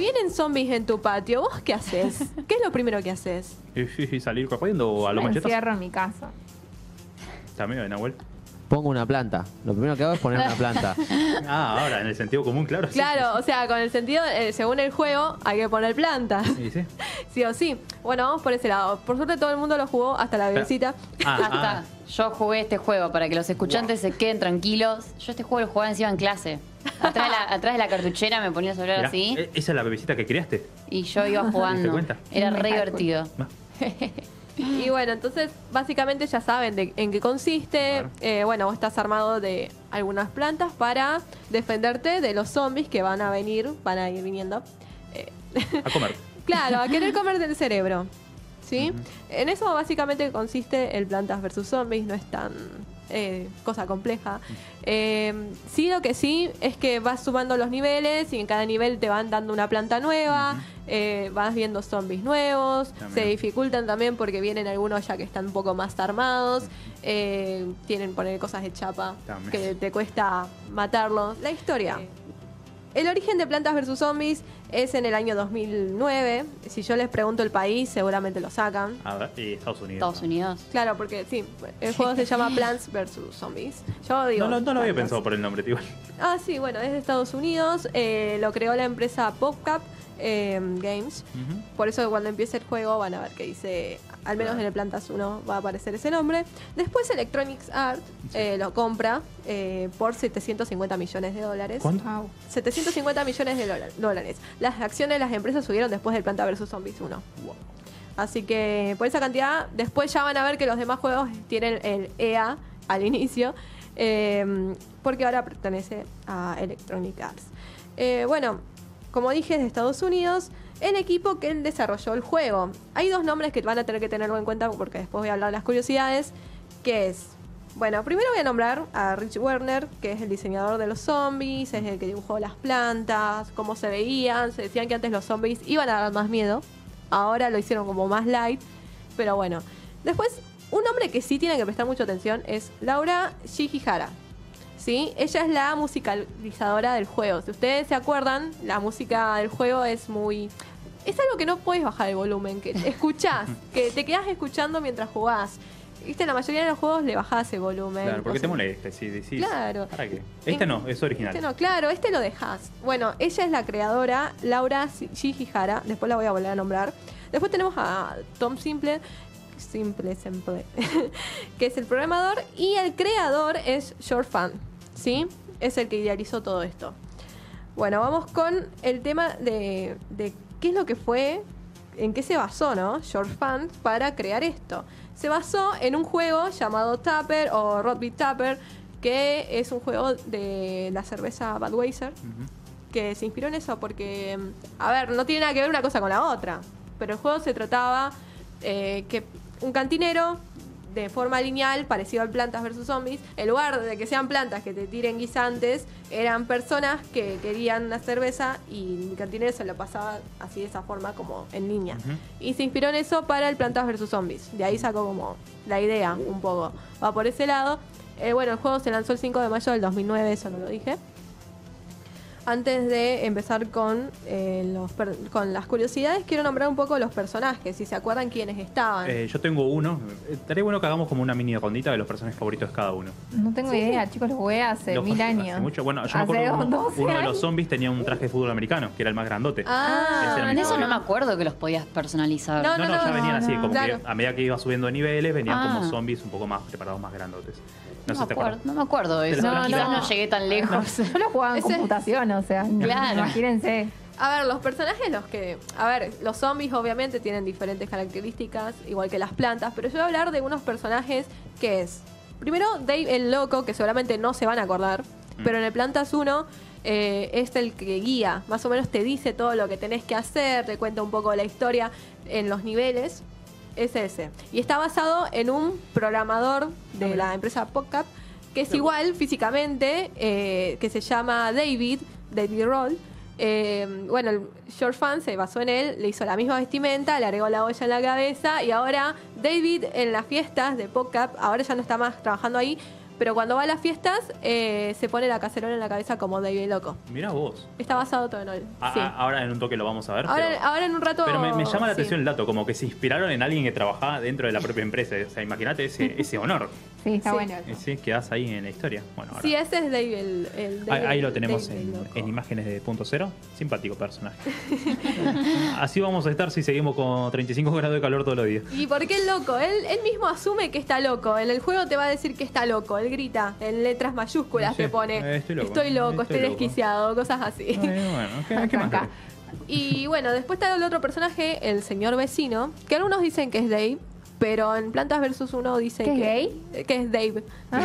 vienen zombies en tu patio, ¿vos qué haces? ¿Qué es lo primero que haces? Y salir corriendo a los Me machetas. encierro en mi casa. También, Nahuel. Pongo una planta. Lo primero que hago es poner una planta. Ahora, en el sentido común, claro. Sí. Claro, o sea, con el sentido, según el juego, hay que poner plantas. Sí, sí. Sí o sí. Bueno, vamos por ese lado. Por suerte todo el mundo lo jugó, hasta la bebecita. Hasta yo jugué este juego para que los escuchantes se queden tranquilos. Yo este juego lo jugaba encima en clase. Atrás de la cartuchera me ponía a hablar Mirá, así ¿esa es la bebecita que criaste? y yo iba ¿Te jugando. cuenta? Era Me re calculo. divertido. Y bueno, entonces básicamente ya saben en qué consiste. Claro. Bueno, vos estás armado de algunas plantas para defenderte de los zombies que van a ir viniendo. A comer. Claro, a querer comer del cerebro. ¿Sí? En eso básicamente consiste el Plantas vs Zombies, no es tan cosa compleja. Sí, lo que sí es que vas sumando los niveles y en cada nivel te van dando una planta nueva, vas viendo zombies nuevos, También. se dificultan también porque vienen algunos ya que están un poco más armados, tienen poner cosas de chapa También. que te cuesta matarlos. La historia. El origen de Plantas vs Zombies es en el año 2009. Si yo les pregunto el país, seguramente lo sacan. A ver, y Estados Unidos. Estados Unidos. Claro, porque sí, el juego se llama Plants vs Zombies. Yo digo. No lo había Plantas. pensado por el nombre, tío. Ah, sí, bueno, es de Estados Unidos. Lo creó la empresa PopCap Games. Por eso cuando empiece el juego van a ver que dice, al menos en el Plantas 1 va a aparecer ese nombre. Después Electronic Arts lo compra por $750 millones. ¿Cuánto? Wow. 750 millones de dólares. Las acciones de las empresas subieron después del Planta vs Zombies 1. Wow. Así que por esa cantidad, después ya van a ver que los demás juegos tienen el EA al inicio, porque ahora pertenece a Electronic Arts. Bueno, como dije, es de Estados Unidos, el equipo que desarrolló el juego. Hay dos nombres que van a tener que tenerlo en cuenta porque después voy a hablar de las curiosidades, que es... Bueno, primero voy a nombrar a Rich Werner, que es el diseñador de los zombies, es el que dibujó las plantas, cómo se veían. Se decían que antes los zombies iban a dar más miedo, ahora lo hicieron como más light, pero bueno. Después, un nombre que sí tiene que prestar mucha atención es Laura Shihihara. ¿Sí? Ella es la musicalizadora del juego. Si ustedes se acuerdan, la música del juego es muy... Es algo que no puedes bajar el volumen, que escuchás, que te quedás escuchando mientras jugás. Viste, en la mayoría de los juegos le bajás el volumen. Claro, porque te cosas- molesta, si decís. Claro. ¿Para qué? Este no, es original. Este no, claro, este lo dejás. Bueno, ella es la creadora, Laura Shihihara, después la voy a volver a nombrar. Después tenemos a Tom Simple, que es el programador, y el creador es George Fan, ¿sí? Es el que idealizó todo esto. Bueno, vamos con el tema de qué es lo que fue, en qué se basó, ¿no? George Fan para crear esto. Se basó en un juego llamado Tapper o Rugby Tapper, que es un juego de la cerveza Budweiser, que se inspiró en eso porque, a ver, no tiene nada que ver una cosa con la otra, pero el juego se trataba que un cantinero de forma lineal, parecido al Plantas vs Zombies, en lugar de que sean plantas que te tiren guisantes, eran personas que querían una cerveza y el cantinero se lo pasaba así de esa forma como en línea. Y se inspiró en eso para el Plantas vs Zombies. De ahí sacó como la idea un poco. Va por ese lado. Bueno, el juego se lanzó el 5 de mayo del 2009, eso no lo dije. Antes de empezar con las curiosidades, quiero nombrar un poco los personajes, si se acuerdan quiénes estaban. Yo tengo uno. Estaría bueno que hagamos como una mini rondita de los personajes favoritos de cada uno. No tengo idea, chicos, lo jugué hace Los- 1000 hace años. mucho. Bueno, yo me Hace acuerdo que 12 uno de los años. zombies tenía un traje de fútbol americano, que era el más grandote. Ese era mi En eso no me favorito. acuerdo que los podías personalizar. No, No, ya venían así, como claro. que a medida que iba subiendo de niveles, venían Ah. como zombies un poco más preparados, más grandotes. No sé si te acuerdas. No me acuerdo de Te eso. lo- Quizás no. no llegué tan lejos. Yo lo jugaba en Ese- computación, o sea, Claro. imagínense. A ver, los personajes los zombies obviamente tienen diferentes características, igual que las plantas, pero yo voy a hablar de unos personajes que es, primero, Dave el Loco, que seguramente no se van a acordar, pero en el Plantas 1 es el que guía, más o menos te dice todo lo que tenés que hacer, te cuenta un poco la historia en los niveles, es ese. Y está basado en un programador de la empresa PopCap, que es igual físicamente, que se llama David Roll. Bueno, el George Fan se basó en él, le hizo la misma vestimenta, le agregó la olla en la cabeza y ahora David en las fiestas de PopCap, ahora ya no está más trabajando ahí, pero cuando va a las fiestas se pone la cacerola en la cabeza como Dave el loco. Mirá vos. Está basado todo en él. Sí. Ahora en un toque lo vamos a ver. Ahora en un rato. Pero me llama la sí. atención el dato, como que se inspiraron en alguien que trabajaba dentro de la propia empresa. O sea, imagínate ese honor. Sí, está Sí. bueno. Sí, quedás ahí en la historia. Bueno, ahora. Sí, ese es Dave Ahí lo tenemos Dave el loco. en imágenes de punto cero. Simpático personaje. Así vamos a estar si seguimos con 35 grados de calor todos los días. ¿Y por qué el loco? Él mismo asume que está loco. En el juego te va a decir que está loco. Él grita en letras mayúsculas, Sí, te pone estoy loco, estoy loco, estoy estoy loco. desquiciado, cosas así. Bueno, ¿qué más Acá. querés? Y bueno, después está el otro personaje, el señor vecino, que algunos dicen que es Dave, pero en Plantas vs. 1 dice ¿Que es que es Dave.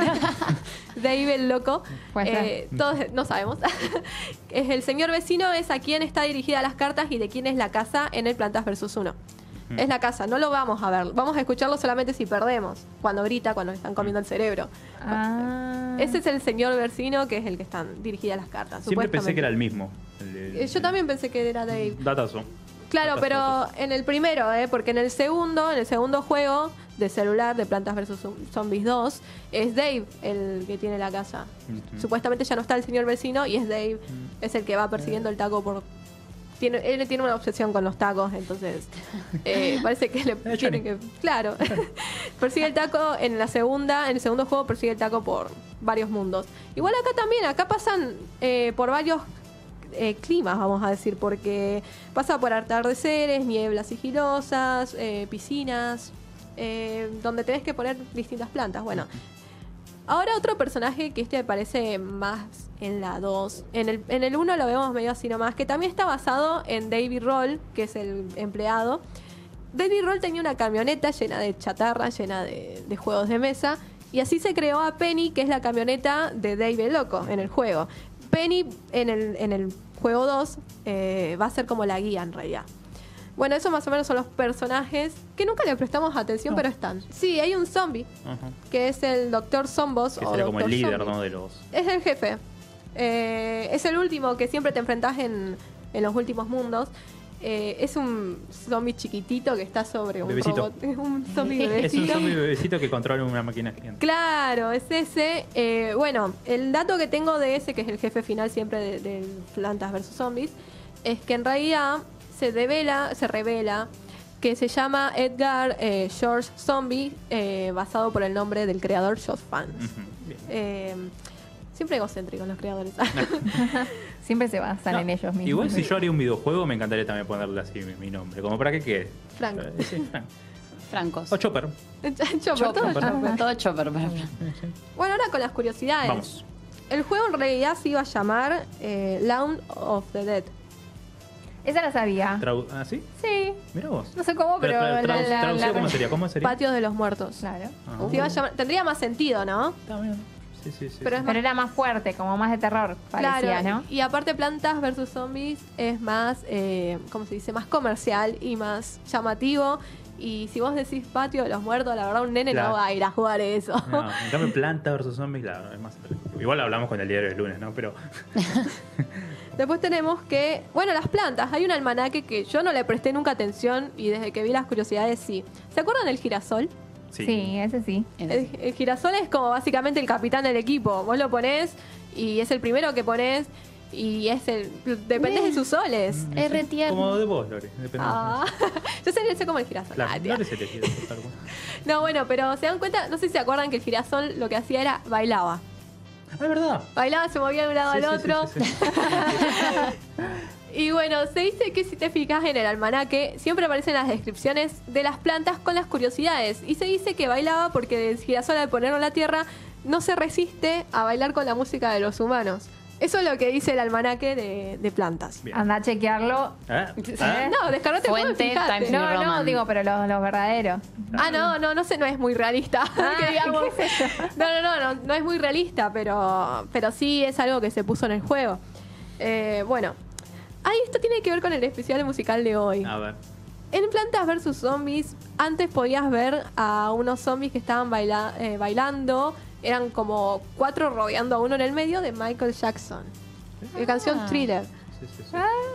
Dave el loco. Puede ser. Todos no sabemos. Es el señor vecino es a quien está dirigida las cartas y de quién es la casa en el Plantas vs. 1. Es la casa, no lo vamos a ver. Vamos a escucharlo solamente si perdemos. Cuando grita, cuando le están comiendo el cerebro. Ah. Ese es el señor vecino que es el que están dirigidas las cartas. Siempre pensé que era el supuestamente. mismo. Yo también pensé que era Dave. Datazo. Claro, Datazo, pero datazo. en el primero, porque en el segundo juego de celular de Plantas vs. Zombies 2, es Dave el que tiene la casa. Ujú. Supuestamente ya no está el señor vecino y es Dave, es el que va persiguiendo el taco por... Él tiene una obsesión con los tacos, entonces parece que le Johnny. tiene que... Claro, persigue el taco en el segundo juego persigue el taco por varios mundos. Igual acá también, acá pasan por varios climas, vamos a decir, porque pasa por atardeceres, nieblas sigilosas, piscinas, donde tenés que poner distintas plantas. Bueno, ahora otro personaje que me parece más en la 2. En el 1 lo vemos medio así nomás, que también está basado en David Roll, que es el empleado. David Roll tenía una camioneta llena de chatarra, llena de juegos de mesa, y así se creó a Penny, que es la camioneta de Dave el loco en el juego. Penny en el juego 2 va a ser como la guía en realidad. Bueno, esos más o menos son los personajes que nunca le prestamos atención, pero están. Sí, hay un zombie, Ajá. que es el Dr. Zombos. Que o sería como el Dr. líder, Zombie. ¿no? De los. Es el jefe. Es el último que siempre te enfrentás en los últimos mundos. Es un zombie chiquitito que está sobre un Bebecito. robot. Es un zombie Es un bebecito. zombie bebecito que controla una máquina gigante. Claro, es ese. Bueno, el dato que tengo de ese, que es el jefe final siempre de Plantas vs. Zombies, es que en realidad se revela que se llama Edgar George Zombie, basado por el nombre del creador Josh Fans. Ujú, bien. Siempre egocéntricos los creadores. Siempre se basan No, en ellos mismos. Igual si yo haría un videojuego me encantaría también ponerle así mi nombre. Como para que quede. Frank. Sí, Frank. Francos. O Chopper. Chopper, todo Chopper. Todo chopper para Fran. Bueno, ahora con las curiosidades. Vamos. El juego en realidad se iba a llamar Land of the Dead. Esa la sabía. ¿Ah, sí? Sí. Mira vos. No sé cómo, pero traducido, ¿cómo sería? ¿Cómo sería? Patio de los Muertos. Claro. Ajá. Se iba a llamar- tendría más sentido, ¿no? Está bien. Sí. Pero es Pero era más fuerte, como más de terror, parecía, claro, ¿no? y aparte Plantas vs. Zombies es más, ¿cómo se dice? Más comercial y más llamativo. Y si vos decís Patio de los Muertos, la verdad un nene Claro. no va a ir a jugar eso. No, en cambio, Planta versus Zombies, claro, es más atractivo. Igual hablamos con el diario del lunes, ¿no? Pero. Después tenemos que, bueno, las plantas. Hay un almanaque que yo no le presté nunca atención y desde que vi las curiosidades sí. ¿Se acuerdan del girasol? Sí, ese sí. El girasol es como básicamente el capitán del equipo. Vos lo ponés y es el primero que ponés y es el dependés de sus soles. Es re tierno. Como de vos, Lore. Depende. Ah, yo sé como el girasol. Claro, Ah, tía. Lore se te gira, tal cual. No, bueno, pero se dan cuenta, no sé si se acuerdan que el girasol lo que hacía era bailaba. Ah, es verdad. Bailaba, se movía de un lado Sí, al sí, otro. sí, sí. Y bueno, se dice que si te fijas en el almanaque, siempre aparecen las descripciones de las plantas con las curiosidades. Y se dice que bailaba porque el girasol al ponerlo en la tierra no se resiste a bailar con la música de los humanos. Eso es lo que dice el almanaque de plantas. Bien. Anda a chequearlo. ¿Ah? ¿Ah? No, descargate el juego y Fuente, fijate. Times New No, no, Roman. digo, pero los verdaderos. No sé, no es muy realista. que digamos. qué sé yo. No es muy realista, pero sí es algo que se puso en el juego. Bueno, esto tiene que ver con el especial musical de hoy. A ver. En Plantas vs. Zombies, antes podías ver a unos zombies que estaban bailando. Eran como 4 rodeando a uno en el medio de Michael Jackson. La canción Thriller. Sí.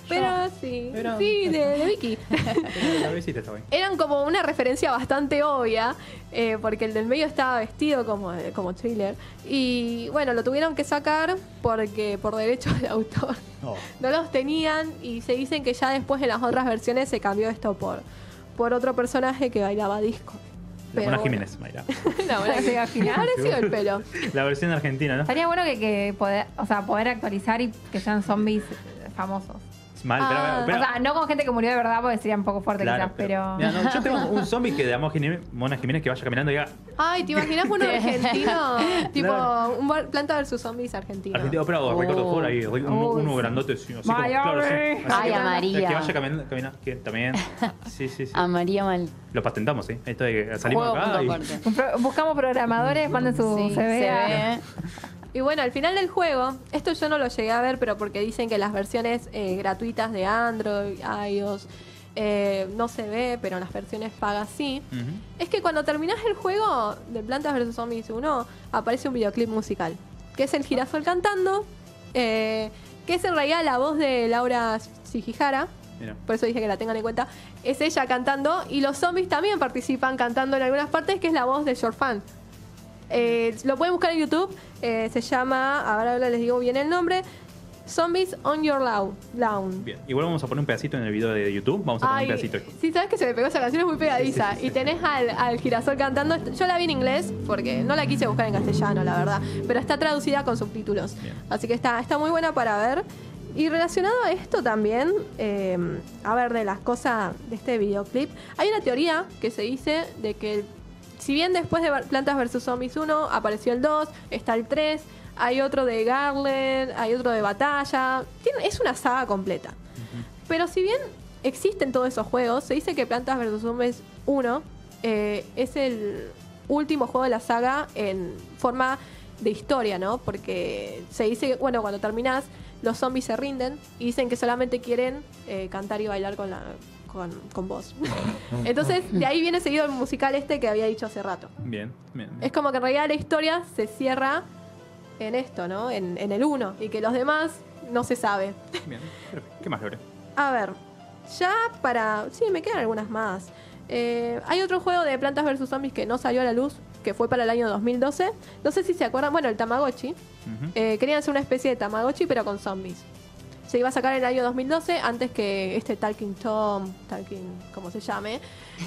Pero sí, Pero- sí, de Vicky. Pero la besita está bien. Eran como una referencia bastante obvia, porque el del medio estaba vestido como Thriller. Y bueno, lo tuvieron que sacar porque por derechos de autor Oh. no los tenían y se dicen que ya después en las otras versiones se cambió esto por otro personaje que bailaba disco. La Pero Mona bueno. Jiménez, Mayra. La Mona Sí, al final. Parecido el pelo. La versión argentina, ¿no? Estaría bueno que poder actualizar y que sean zombies famosos. Mal, Ah. pero- O sea, no con gente que murió de verdad porque sería un poco fuerte claro, quizás, pero... Mira, no, yo tengo un zombie que de Mona Jiménez que vaya caminando y diga Ay, ¿te imaginas uno argentino? Tipo, Claro. Planta versus zombies argentino. argentino, pero recuerdo Oh. por ahí, uno grandote, así, así como, Vaya, claro, sí. hombre. Así Ay, que- a María. Que vaya caminando, que también. Sí, sí, sí. A María Mal. Lo patentamos, ¿sí? Esto de que salimos Juego acá y... punto aparte. Buscamos programadores, manden su Sí, CV. a- Y bueno, al final del juego, esto yo no lo llegué a ver, pero porque dicen que las versiones gratuitas de Android, iOS, no se ve, pero en las versiones pagas sí. Ujú. Es que cuando terminás el juego de Plantas vs. Zombies 1, aparece un videoclip musical, que es el girasol cantando, que es en realidad la voz de Laura Shihihara. Mira. Por eso dije que la tengan en cuenta. Es ella cantando y los zombies también participan cantando en algunas partes, que es la voz de Short Fan. Lo pueden buscar en YouTube. Se llama, ahora les digo bien el nombre, Zombies on Your Lawn. Bien. Igual vamos a poner un pedacito en el video de YouTube. Vamos a poner Ay, un pedacito. sí, sabes que se me pegó esa canción, es muy pegadiza. Sí, sí, sí, Y tenés al girasol cantando. Yo la vi en inglés porque no la quise buscar en castellano, la verdad. Pero está traducida con subtítulos. Bien. Así que está muy buena para ver. Y relacionado a esto también, a ver, de las cosas de este videoclip, hay una teoría que se dice de que si bien después de Plantas vs. Zombies 1 apareció el 2, está el 3, hay otro de Garland, hay otro de Batalla, es una saga completa. Pero si bien existen todos esos juegos, se dice que Plantas vs. Zombies 1 es el último juego de la saga en forma de historia, ¿no? Porque se dice que, bueno, cuando terminás, los zombies se rinden y dicen que solamente quieren cantar y bailar con vos. Entonces, de ahí viene seguido el musical este que había dicho hace rato. Bien, bien. Es como que en realidad la historia se cierra en esto, ¿no? En el 1 y que los demás no se sabe. Bien. Perfecto. ¿Qué más, Lore? A ver, ya para... Sí, me quedan algunas más. Hay otro juego de Plantas vs. Zombies que no salió a la luz, que fue para el año 2012. No sé si se acuerdan, bueno, el Tamagotchi. Ujú. Querían hacer una especie de Tamagotchi, pero con zombies. Se iba a sacar en el año 2012, antes que este Talking Tom, como se llame.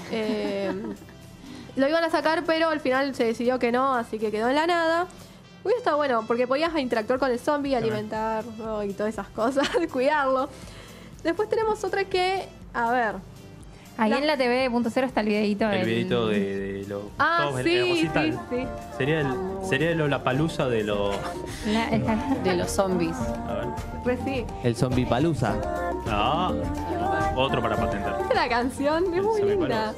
Lo iban a sacar, pero al final se decidió que no, así que quedó en la nada. Hubiera estado bueno, porque podías interactuar con el zombie, alimentarlo y todas esas cosas, cuidarlo. Después tenemos otra que, a ver... Ahí La- en la TV.0 está el videito El del- videito de lo. Ah, todos el sí, recital. sí. Sería el Lollapalooza de lo. De los zombies. A ver. Pues sí. El zombie palusa. Ah, otro para patentar. ¿Viste la canción? Es muy Se me linda.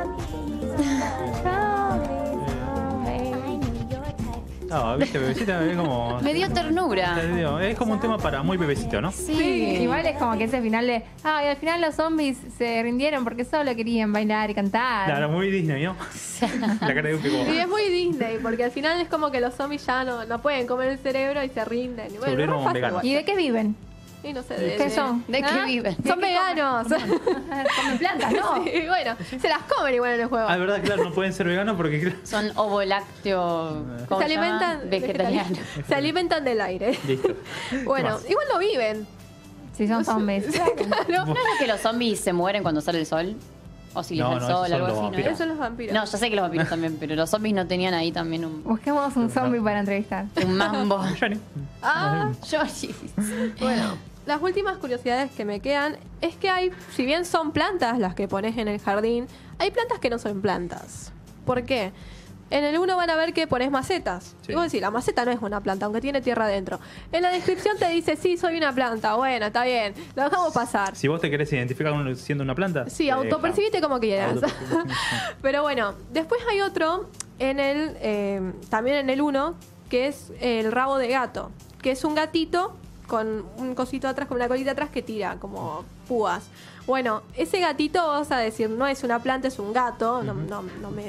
Ah, viste, bebecita, es como. Me dio ternura. Es como un tema para muy bebecito, ¿no? Sí. Igual es como que ese final de... Ah, y al final los zombies se rindieron porque solo querían bailar y cantar. Claro, muy Disney, ¿no? La cara de un pico. Y es muy Disney, porque al final es como que los zombies ya no pueden comer el cerebro y se rinden. Y bueno, Volvieron es re fácil veganos. ¿Y igual. de qué viven? Y no sé, ¿Qué son? ¿De qué viven? Son veganos. Comen plantas, ¿no? Sí, bueno, se las comen igual en el juego. Ah, es verdad, claro, no pueden ser veganos porque. claro, Son ovo-lácteo. ¿cómo Se se llama? alimentan Vegetarianos. Se alimentan del aire. Listo. Bueno, más? igual no viven. Si son zombies. Claro. ¿No es que los zombies se mueren cuando sale el sol? O si les No, da el no, sol, esos son algo los así, ¿no? vampiros. era? Esos son los vampiros. No, yo sé que los vampiros también, pero los zombies no tenían ahí también Busquemos un zombie para entrevistar. un mambo. Johnny. Ah, Yoshi. bueno. Las últimas curiosidades que me quedan es que hay, si bien son plantas las que pones en el jardín, hay plantas que no son plantas. ¿Por qué? En el 1 van a ver que pones macetas. Sí. Y vos decís, la maceta no es una planta, aunque tiene tierra adentro. En la descripción te dice, sí, soy una planta. Bueno, está bien, lo dejamos pasar. Si vos te querés identificar siendo una planta. Sí, te autopercibite como quieras. Autopercibite. Pero bueno, después hay otro en el también en el 1, que es el rabo de gato, que es un gatito con un cosito atrás, con una colita atrás que tira como púas. Bueno, ese gatito vas a decir, no es una planta, es un gato, no me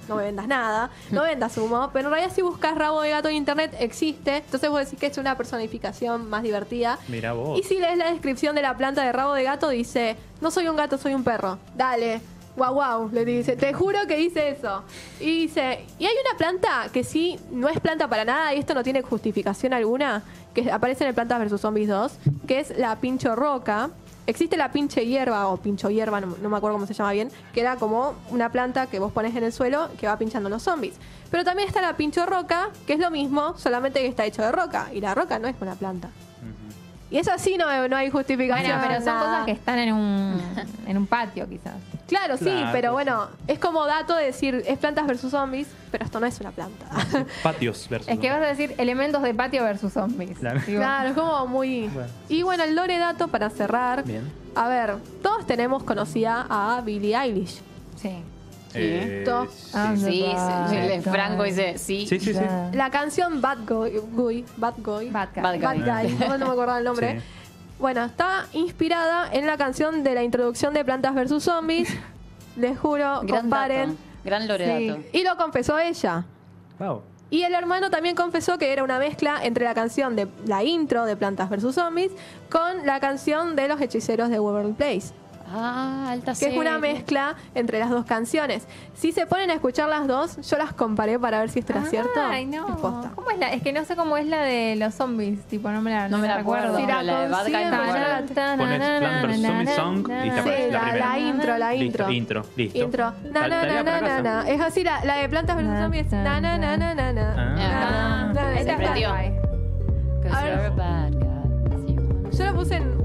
no me vendas nada, no vendas humo, pero en realidad si buscas rabo de gato en internet existe, entonces vos decís que es una personificación más divertida. Mira vos. Y si lees la descripción de la planta de rabo de gato dice, no soy un gato, soy un perro. Dale. Guau, guau, le dice, te juro que dice eso. Y dice, y hay una planta que sí, no es planta para nada, y esto no tiene justificación alguna, que aparece en el Plantas vs Zombies 2, que es la pincho roca. Existe la pinche hierba, o pincho hierba, no me acuerdo cómo se llama bien, que era como una planta que vos pones en el suelo que va pinchando los zombies. Pero también está la pincho roca, que es lo mismo, solamente que está hecho de roca, y la roca no es una planta. Y eso sí no hay justificación. Bueno, pero son nada. cosas que están en un patio, quizás. Claro, sí, Claro, pero pues bueno, es como dato de decir, es Plantas versus Zombies, pero esto no es una planta. Patios versus. Es que vas a decir elementos de patio versus zombies. Claro. Digo, Claro, es como muy... Bueno. Y bueno, el lore dato para cerrar. Bien. A ver, todos tenemos conocida a Billie Eilish. Sí. Todos. Sí, el Franco dice, sí. Sí, sí, sí. La canción Bad Guy. Bad Guy. Bad Guy. No me acordaba el nombre. Sí. Bueno, está inspirada en la canción de la introducción de Plantas vs Zombies. Les juro, Gran comparen. dato. Gran Loredato. Y lo confesó ella. Wow. Y el hermano también confesó que era una mezcla entre la canción de la intro de Plantas vs Zombies con la canción de Los Hechiceros de Waverly Place. Ah, alta Que serie. es una mezcla entre las dos canciones. Si se ponen a escuchar las dos, yo las comparé para ver si esto era cierto. Ay, no. Es posta. ¿Cómo es la? Es que no sé cómo es la de los zombies. Tipo, no me la acuerdo. Sí, Pero la de Bad Guy me acuerdo. Pones Plant vs Zombie Song y te Sí, aparece la primera. la intro, la Listo, intro. listo. Intro. Na, na, Tarea na, para na, casa. na. Es así, la de Plantas vs Zombies es na, na, na, na, na, na. Ah. Na, na, Se na, prendió. na. Because A ver. you're a bad guy. Yo la puse en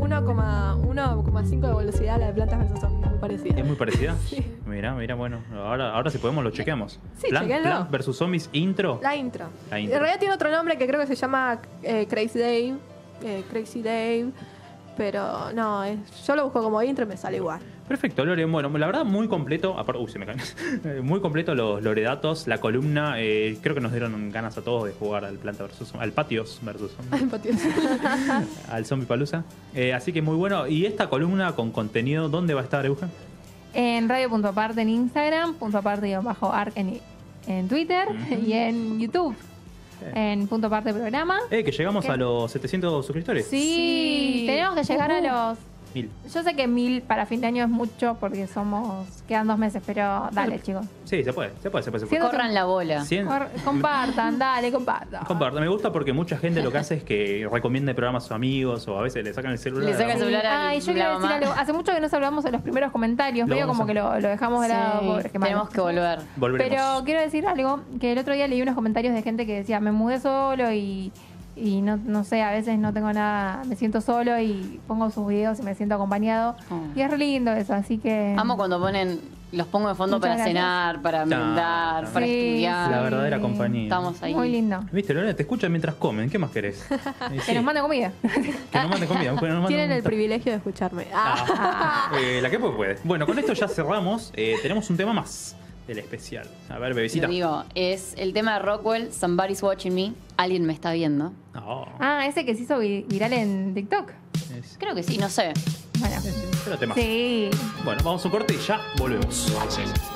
1,5 de velocidad, la de Plantas vs Zombies, muy parecida. ¿Es muy parecida? Mira, bueno. Ahora si podemos lo chequeamos. Sí, chequenlo. Plant vs Zombies intro. La intro. La intro. En realidad tiene otro nombre que creo que se llama Crazy Dave. Crazy Dave. Pero no, yo lo busco como intro y me sale igual. Perfecto, Lore. Bueno, la verdad, muy completo. Aparte, se me caen. Muy completo los Loredatos, la columna. Creo que nos dieron ganas a todos de jugar al Planta versus al Patios versus Zombies, al Zombie Palusa. Así que muy bueno. ¿Y esta columna con contenido, dónde va a estar, Eugen? En radio.aparte en Instagram, .aparte_arc en Twitter y en YouTube. En punto aparte programa. Que llegamos ¿Qué? a los 700 suscriptores. Sí, tenemos que llegar a los... 1000. Yo sé que 1000 para fin de año es mucho porque quedan 2 meses, pero dale, chicos. Sí, se puede. Sí, Corran la bola. 100. Compartan, dale, compartan. Comparta. Me gusta porque mucha gente lo que hace es que recomienda programas a sus amigos o a veces le sacan el celular. Le sacan el celular a Ay, yo la quiero decir mamá. algo. Hace mucho que no hablamos de los primeros comentarios. Lo Medio vamos como a- que lo dejamos de lado. Sí, Pobre, qué malo. tenemos que volver. Volveremos. Pero quiero decir algo, que el otro día leí unos comentarios de gente que decía, me mudé solo y no sé, a veces no tengo nada, me siento solo y pongo sus videos y me siento acompañado. Oh. Y es re lindo eso, así que... Amo cuando los pongo de fondo Muchas para gracias. cenar, para merendar, para Sí, estudiar. La verdadera compañía. Estamos ahí. Muy lindo. Viste, Lorena, te escuchan mientras comen. ¿Qué más querés? Que nos mande comida. Que nos manden comida. que nos manden Tienen el un- privilegio de escucharme. La que puede. Bueno, con esto ya cerramos. Tenemos un tema más del especial. A ver, bebecita. Lo digo, es el tema de Rockwell, Somebody's Watching Me. Alguien me está viendo. No. Ah, ese que se hizo viral en TikTok. Es- Creo que sí, no sé. Bueno. Pero tema. Sí. Bueno, vamos a un corte y ya volvemos.